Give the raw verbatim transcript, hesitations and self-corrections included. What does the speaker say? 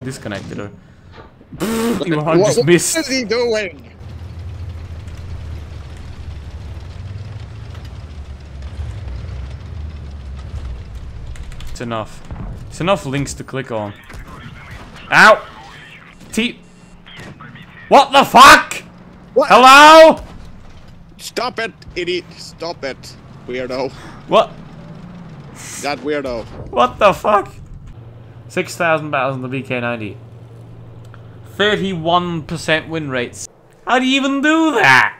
disconnected her. You are what, dismissed. What is he doing? It's enough. It's enough links to click on. Ow! T. What the fuck? What? Hello? Stop it, idiot! Stop it, weirdo. What? That weirdo. What the fuck? six thousand battles on the V K ninety. thirty-one percent win rates. How do you even do that?